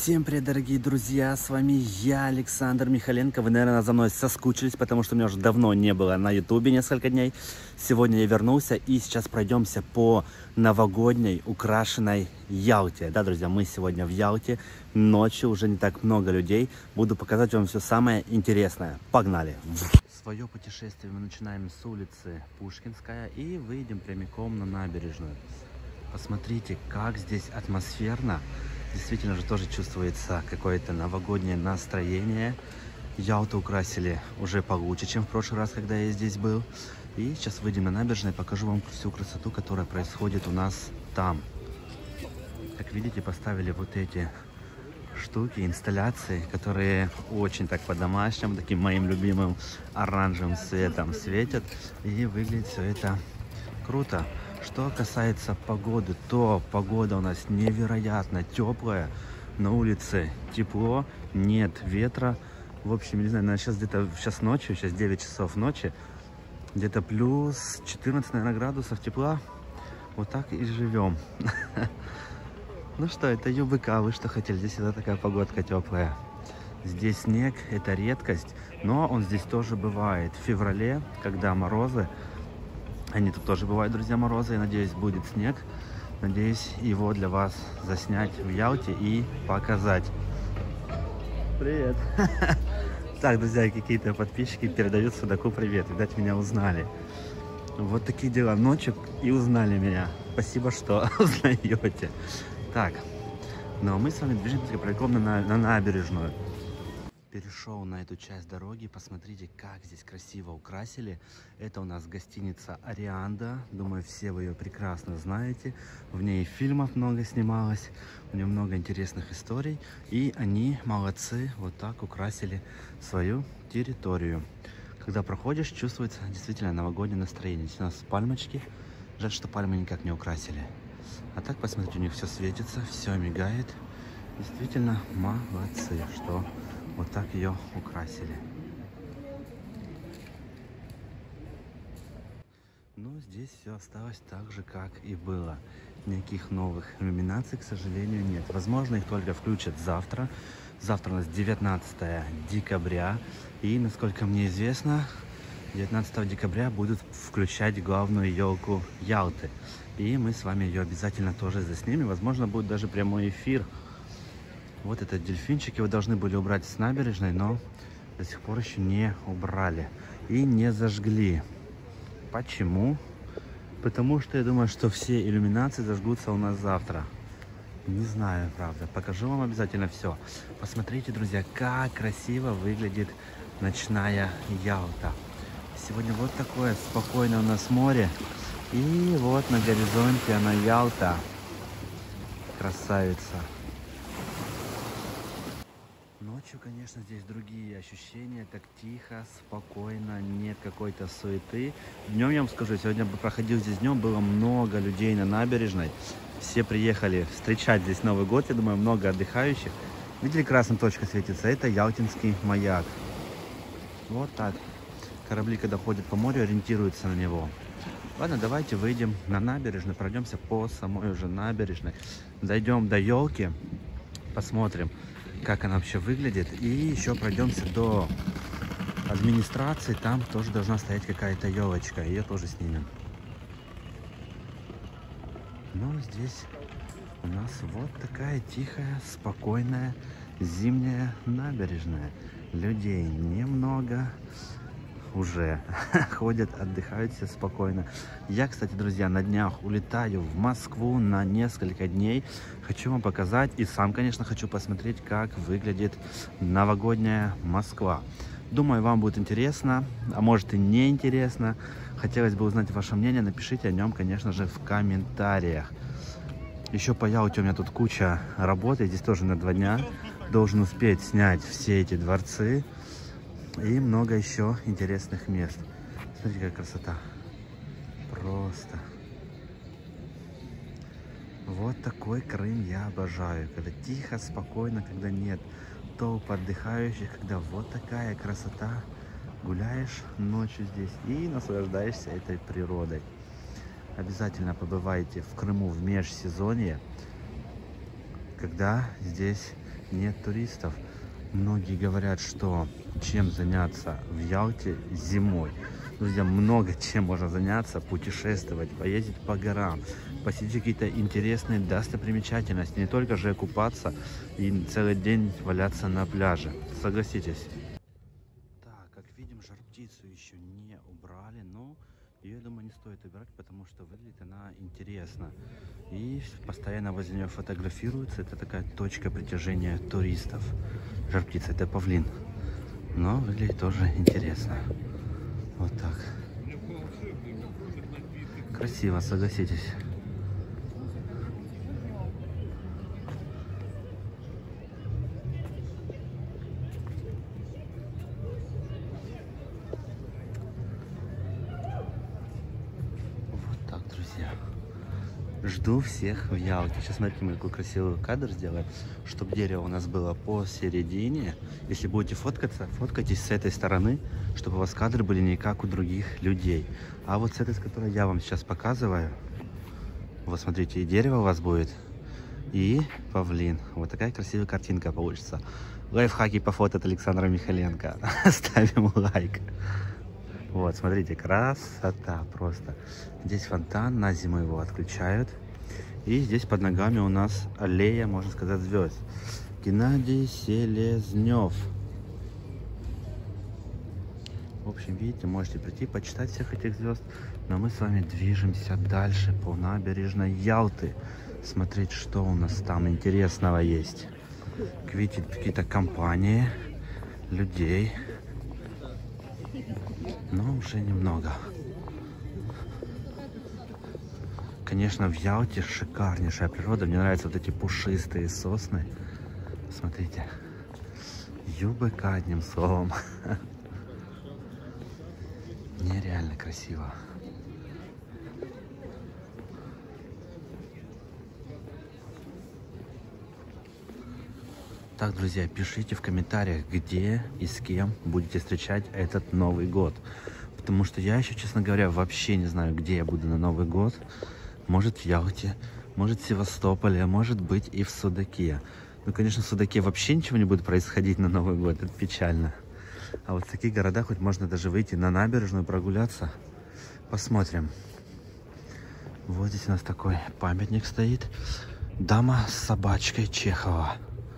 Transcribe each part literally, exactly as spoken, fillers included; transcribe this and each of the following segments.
Всем привет, дорогие друзья, с вами я, Александр Михаленко. Вы, наверное, за мной соскучились, потому что меня уже давно не было на ютубе несколько дней. Сегодня я вернулся и сейчас пройдемся по новогодней украшенной Ялте. Да, друзья, мы сегодня в Ялте, ночью, уже не так много людей. Буду показать вам все самое интересное. Погнали! Свое путешествие мы начинаем с улицы Пушкинская и выйдем прямиком на набережную. Посмотрите, как здесь атмосферно. Действительно же тоже чувствуется какое-то новогоднее настроение. Ялту украсили уже получше, чем в прошлый раз, когда я здесь был. И сейчас выйдем на набережную и покажу вам всю красоту, которая происходит у нас там. Как видите, поставили вот эти штуки, инсталляции, которые очень так по-домашнему, таким моим любимым оранжевым цветом светят. И выглядит все это круто. Что касается погоды, то погода у нас невероятно теплая. На улице тепло, нет ветра. В общем, не знаю, сейчас где-то сейчас ночью, сейчас девять часов ночи, где-то плюс четырнадцать, наверное, градусов тепла. Вот так и живем. Ну что, это ЮБК, вы что хотели? Здесь всегда такая погодка теплая. Здесь снег, это редкость, но он здесь тоже бывает. В феврале, когда морозы, они тут тоже бывают, друзья, морозы. Я надеюсь, будет снег. Надеюсь, его для вас заснять в Ялте и показать. Привет! Так, друзья, какие-то подписчики передают Судаку привет. Видать, меня узнали. Вот такие дела. Ночью и узнали меня. Спасибо, что узнаете. Так, ну а мы с вами движемся прямиком на, на набережную. Перешел на эту часть дороги, посмотрите, как здесь красиво украсили. Это у нас гостиница Арианда, думаю, все вы ее прекрасно знаете. В ней фильмов много снималось, у нее много интересных историй. И они, молодцы, вот так украсили свою территорию. Когда проходишь, чувствуется действительно новогоднее настроение. Здесь у нас пальмочки, жаль, что пальмы никак не украсили. А так, посмотрите, у них все светится, все мигает. Действительно молодцы, что вот так ее украсили. Но здесь все осталось так же, как и было. Никаких новых иллюминаций, к сожалению, нет. Возможно, их только включат завтра. Завтра у нас девятнадцатое декабря. И, насколько мне известно, девятнадцатого декабря будут включать главную елку Ялты. И мы с вами ее обязательно тоже заснимем. Возможно, будет даже прямой эфир. Вот этот дельфинчик, его должны были убрать с набережной, но до сих пор еще не убрали и не зажгли. Почему? Потому что я думаю, что все иллюминации зажгутся у нас завтра. Не знаю, правда. Покажу вам обязательно все. Посмотрите, друзья, как красиво выглядит ночная Ялта. Сегодня вот такое спокойное у нас море. И вот на горизонте она, Ялта. Красавица. Ночью, конечно, здесь другие ощущения, так тихо, спокойно, нет какой-то суеты. Днем, я вам скажу, сегодня проходил здесь днем, было много людей на набережной. Все приехали встречать здесь Новый год, я думаю, много отдыхающих. Видели, красная точка светится? Это Ялтинский маяк. Вот так. Корабли, когда ходят по морю, ориентируются на него. Ладно, давайте выйдем на набережную, пройдемся по самой уже набережной. Дойдем до елки, посмотрим, как она вообще выглядит. И еще пройдемся до администрации. Там тоже должна стоять какая-то елочка. Ее тоже снимем. Ну, здесь у нас вот такая тихая, спокойная зимняя набережная. Людей немного. Уже ходят, отдыхают все спокойно. Я, кстати, друзья, на днях улетаю в Москву на несколько дней. Хочу вам показать и сам, конечно, хочу посмотреть, как выглядит новогодняя Москва. Думаю, вам будет интересно, а может и не интересно. Хотелось бы узнать ваше мнение, напишите о нем, конечно же, в комментариях. Еще по Ялте у меня тут куча работы, здесь тоже на два дня. Должен успеть снять все эти дворцы. И много еще интересных мест. Смотрите, какая красота. Просто. Вот такой Крым я обожаю. Когда тихо, спокойно, когда нет толп отдыхающих, когда вот такая красота. Гуляешь ночью здесь и наслаждаешься этой природой. Обязательно побывайте в Крыму в межсезонье, когда здесь нет туристов. Многие говорят, что чем заняться в Ялте зимой. Друзья, много чем можно заняться, путешествовать, поездить по горам, посетить какие-то интересные достопримечательности, не только же купаться и целый день валяться на пляже. Согласитесь. Так, как видим, жар-птицу еще не убрали, но ее, думаю, не стоит убирать, потому что выглядит она интересно. И постоянно возле нее фотографируется. Это такая точка притяжения туристов. Жар-птица — это павлин, но выглядит тоже интересно. Вот так. Красиво, согласитесь. Вот так, друзья. Жду всех в Ялте. Сейчас смотрите, мы какой красивый кадр сделаем, чтобы дерево у нас было посередине. Если будете фоткаться, фоткайтесь с этой стороны, чтобы у вас кадры были не как у других людей. А вот с этой, с которой я вам сейчас показываю, вот смотрите, и дерево у вас будет, и павлин. Вот такая красивая картинка получится. Лайфхаки по фото от Александра Михаленко. Ставим лайк. Вот, смотрите, красота просто. Здесь фонтан, на зиму его отключают. И здесь под ногами у нас аллея, можно сказать, звезд. Геннадий Селезнев. В общем, видите, можете прийти, почитать всех этих звезд. Но мы с вами движемся дальше по набережной Ялты. Смотреть, что у нас там интересного есть. Видите, какие-то компании людей. Но уже немного. Конечно, в Ялте шикарнейшая природа. Мне нравятся вот эти пушистые сосны. Смотрите. ЮБК, одним словом. Нереально красиво. Так, друзья, пишите в комментариях, где и с кем будете встречать этот Новый год. Потому что я еще, честно говоря, вообще не знаю, где я буду на Новый год. Может, в Ялте, может, в Севастополе, а может быть и в Судаке. Ну, конечно, в Судаке вообще ничего не будет происходить на Новый год, это печально. А вот в таких городах хоть можно даже выйти на набережную, прогуляться. Посмотрим. Вот здесь у нас такой памятник стоит. Дама с собачкой Чехова.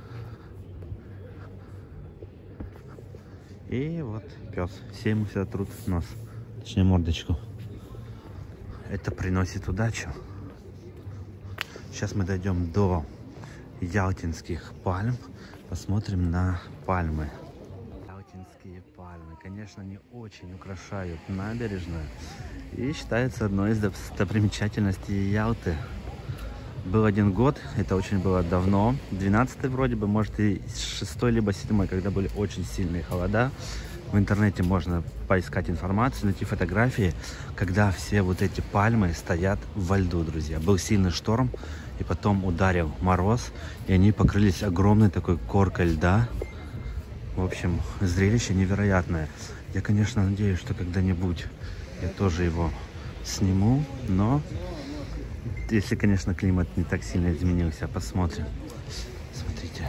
И вот пес. Все ему всегда трут нос. Точнее, мордочку. Это приносит удачу. Сейчас мы дойдем до ялтинских пальм. Посмотрим на пальмы. Ялтинские пальмы, конечно, они очень украшают набережную. И считается одной из достопримечательностей Ялты. Был один год, это очень было давно, двенадцатый вроде бы, может и шестой либо седьмой, когда были очень сильные холода. В интернете можно поискать информацию, найти фотографии, когда все вот эти пальмы стоят во льду, друзья. Был сильный шторм, и потом ударил мороз, и они покрылись огромной такой коркой льда. В общем, зрелище невероятное. Я, конечно, надеюсь, что когда-нибудь я тоже его сниму, но... Если, конечно, климат не так сильно изменился. Посмотрим. Смотрите.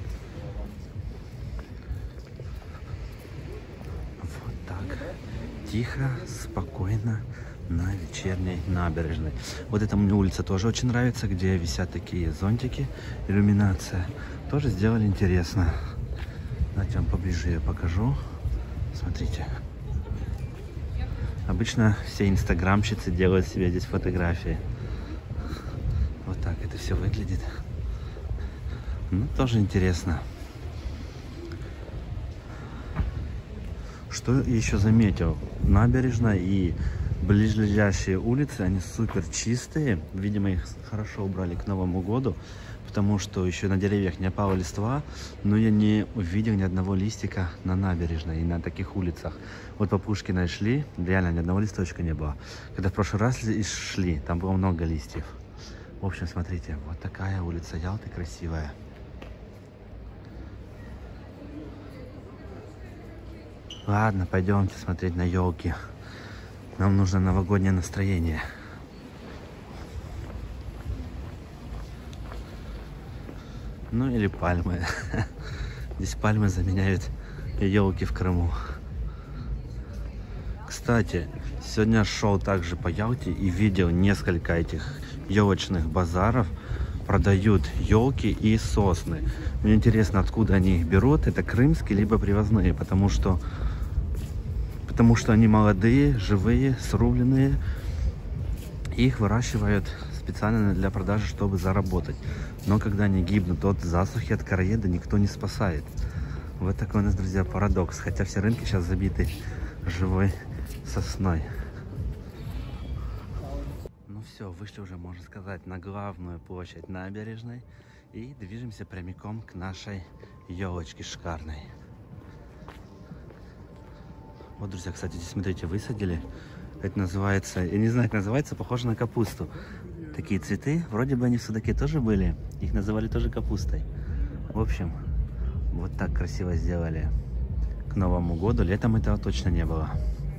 Вот так. Тихо, спокойно на вечерней набережной. Вот эта мне улица тоже очень нравится, где висят такие зонтики. Иллюминация. Тоже сделали интересно. Давайте вам поближе ее покажу. Смотрите. Обычно все инстаграмщицы делают себе здесь фотографии. Вот так это все выглядит. Ну, тоже интересно. Что еще заметил? Набережная и ближайшие улицы, они супер чистые. Видимо, их хорошо убрали к Новому году, потому что еще на деревьях не опала листва, но я не увидел ни одного листика на набережной и на таких улицах. Вот по Пушкиной шли, реально ни одного листочка не было. Когда в прошлый раз шли, там было много листьев. В общем, смотрите, вот такая улица Ялты красивая. Ладно, пойдемте смотреть на елки. Нам нужно новогоднее настроение. Ну или пальмы. Здесь пальмы заменяют елки в Крыму. Кстати, сегодня шел также по Ялте и видел несколько этих елочных базаров. Продают елки и сосны. Мне интересно, откуда они их берут. Это крымские, либо привозные, потому что, потому что они молодые, живые, срубленные. Их выращивают специально для продажи, чтобы заработать. Но когда они гибнут от засухи, от короеда, никто не спасает. Вот такой у нас, друзья, парадокс. Хотя все рынки сейчас забиты живой сосной. Ну все, вышли уже, можно сказать, на главную площадь набережной. И движемся прямиком к нашей елочке шикарной. Вот, друзья, кстати, здесь, смотрите, высадили. Это называется, я не знаю, как называется, похоже на капусту. Такие цветы, вроде бы они в Судаке тоже были. Их называли тоже капустой. В общем, вот так красиво сделали к Новому году. Летом этого точно не было.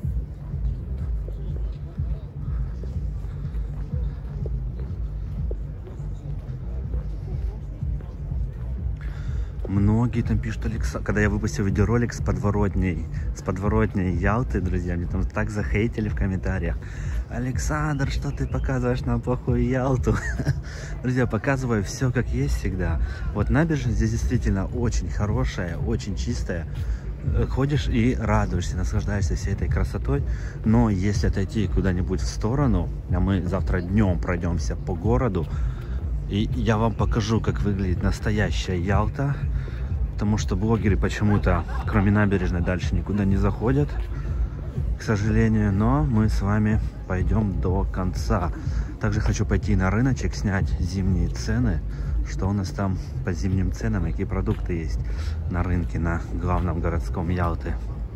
Многие там пишут, Александр, когда я выпустил видеоролик с подворотней, с подворотней Ялты, друзья, мне там так захейтили в комментариях. Александр, что ты показываешь нам плохую Ялту? Друзья, показываю все как есть всегда. Вот набережная здесь действительно очень хорошая, очень чистая. Ходишь и радуешься, наслаждаешься всей этой красотой. Но если отойти куда-нибудь в сторону, а мы завтра днем пройдемся по городу, и я вам покажу, как выглядит настоящая Ялта. Потому что блогеры почему-то, кроме набережной, дальше никуда не заходят, к сожалению. Но мы с вами пойдем до конца. Также хочу пойти на рыночек, снять зимние цены. Что у нас там по зимним ценам, какие продукты есть на рынке, на главном городском Ялты.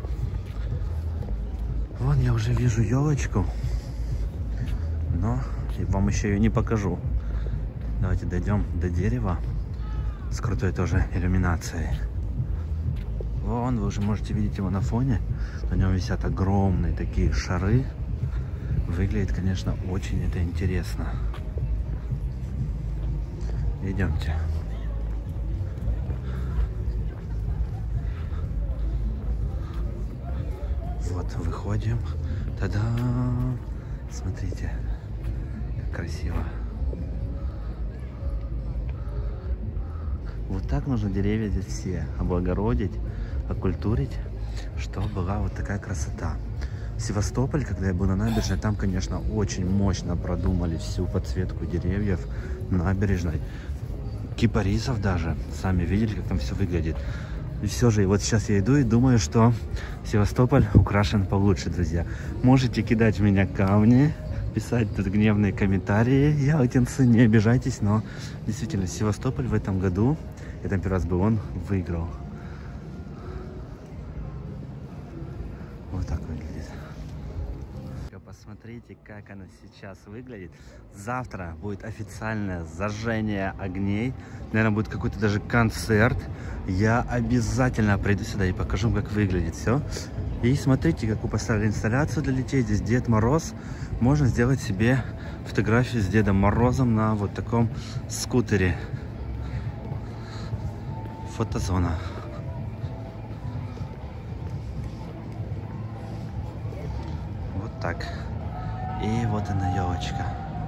Вон я уже вижу елочку. Но вам еще ее не покажу. Давайте дойдем до дерева с крутой тоже иллюминацией. Вон, вы уже можете видеть его на фоне. На нем висят огромные такие шары. Выглядит, конечно, очень это интересно. Идемте. Вот, выходим. Та-дам! Смотрите, как красиво. Вот так нужно деревья здесь все облагородить, окультурить, чтобы была вот такая красота. Севастополь, когда я был на набережной, там, конечно, очень мощно продумали всю подсветку деревьев набережной. Кипарисов даже. Сами видели, как там все выглядит. И все же, и вот сейчас я иду и думаю, что Севастополь украшен получше, друзья. Можете кидать в меня камни, писать тут гневные комментарии, ялтинцы, не обижайтесь, но действительно Севастополь в этом году, я там первый раз был, он выиграл. Вот так выглядит. Посмотрите, как она сейчас выглядит. Завтра будет официальное зажжение огней. Наверное, будет какой-то даже концерт. Я обязательно приду сюда и покажу, как выглядит все. И смотрите, какую поставили инсталляцию для детей. Здесь Дед Мороз. Можно сделать себе фотографию с Дедом Морозом на вот таком скутере. Фотозона. Вот так. И вот она, елочка.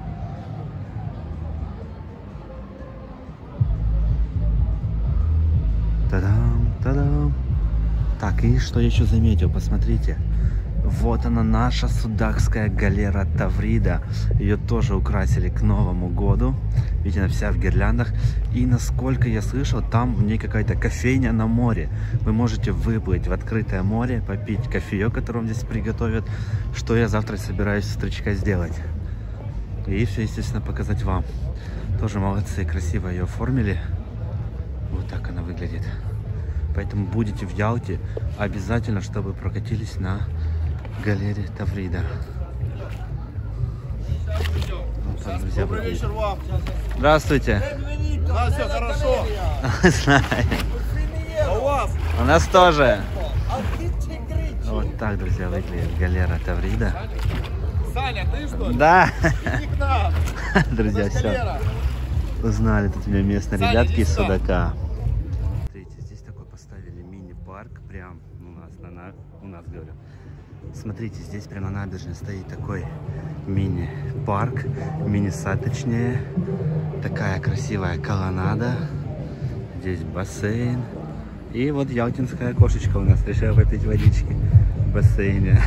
Та-дам, та-дам. Так, и что я еще заметил, посмотрите. Вот она, наша судакская галера Таврида. Ее тоже украсили к Новому году. Видите, она вся в гирляндах. И насколько я слышал, там в ней какая-то кофейня на море. Вы можете выплыть в открытое море, попить кофеек, который вам здесь приготовят. Что я завтра собираюсь с утречка сделать. И все, естественно, показать вам. Тоже молодцы, красиво ее оформили. Вот так она выглядит. Поэтому будете в Ялте, обязательно, чтобы прокатились на галере Таврида. Вот так, друзья, выглядит. Здравствуйте. У нас все хорошо. Знаю. А у вас? У нас тоже. Вот так, друзья, выглядит галера Узнали тут у меня местные ребятки из Судака. Смотрите, здесь такой поставили мини-парк. Прям у нас, на, на, у нас, говорю. Смотрите, здесь прямо на набережной стоит такой мини-парк. Мини-сад, точнее. Такая красивая колоннада. Здесь бассейн. И вот ялтинская кошечка у нас решила попить водички в бассейне.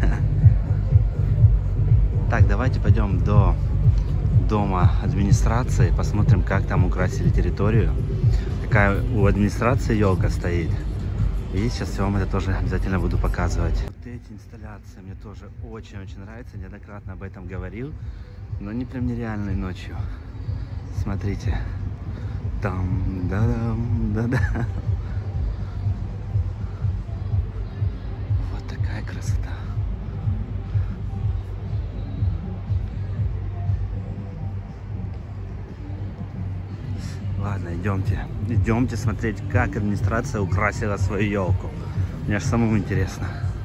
Так, давайте пойдем до дома администрации, посмотрим, как там украсили территорию. Какая у администрации елка стоит. И сейчас я вам это тоже обязательно буду показывать. Вот эти инсталляции мне тоже очень-очень нравятся. Неоднократно об этом говорил, но не прям нереальной ночью. Смотрите. Там, да-дам, да-да. Вот такая красота. Ладно, идемте. Идемте смотреть, как администрация украсила свою елку. Мне аж самому интересно.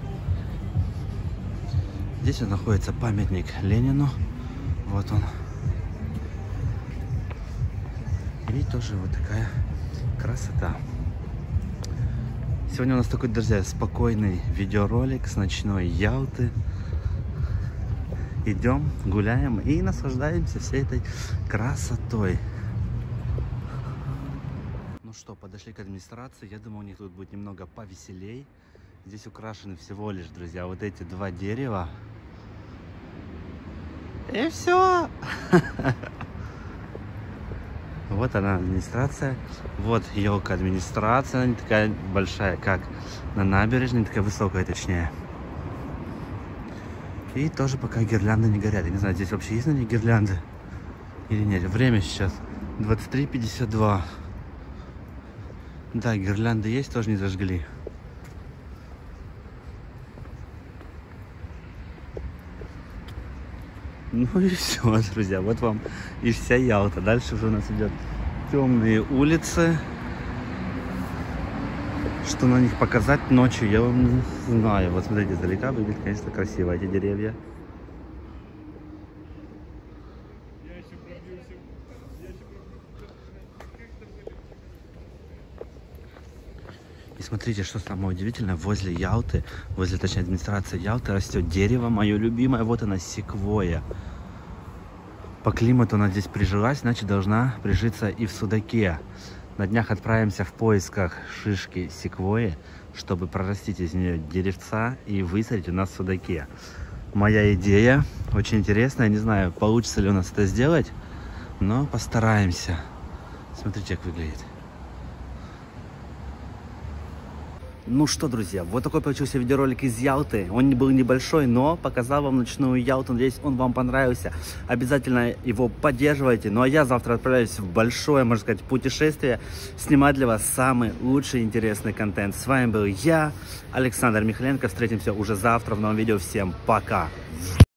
Здесь вот находится памятник Ленину. Вот он. И тоже вот такая красота. Сегодня у нас такой, друзья, спокойный видеоролик с ночной Ялты. Идем, гуляем и наслаждаемся всей этой красотой. Ну что, подошли к администрации. Я думаю, у них тут будет немного повеселей. Здесь украшены всего лишь, друзья, вот эти два дерева. И все. Вот она, администрация. Вот елка администрации. Она не такая большая, как на набережной, не такая высокая, точнее. И тоже пока гирлянды не горят. Я не знаю, здесь вообще есть на них гирлянды или нет. Время сейчас двадцать три пятьдесят два. Да, гирлянды есть, тоже не зажгли. Ну и все, друзья, вот вам и вся Ялта. Дальше уже у нас идет темные улицы. Что на них показать ночью, я вам не знаю. Вот смотрите, издалека выглядит, конечно, красиво эти деревья. И смотрите, что самое удивительное, возле Ялты, возле, точнее, администрации Ялты растет дерево, мое любимое, вот она, секвойя. По климату она здесь прижилась, значит, должна прижиться и в Судаке. На днях отправимся в поисках шишки секвойи, чтобы прорастить из нее деревца и высадить у нас в Судаке. Моя идея, очень интересная, не знаю, получится ли у нас это сделать, но постараемся. Смотрите, как выглядит. Ну что, друзья, вот такой получился видеоролик из Ялты. Он был небольшой, но показал вам ночную Ялту. Надеюсь, он вам понравился. Обязательно его поддерживайте. Ну а я завтра отправляюсь в большое, можно сказать, путешествие. Снимать для вас самый лучший интересный контент. С вами был я, Александр Михаленко. Встретимся уже завтра в новом видео. Всем пока!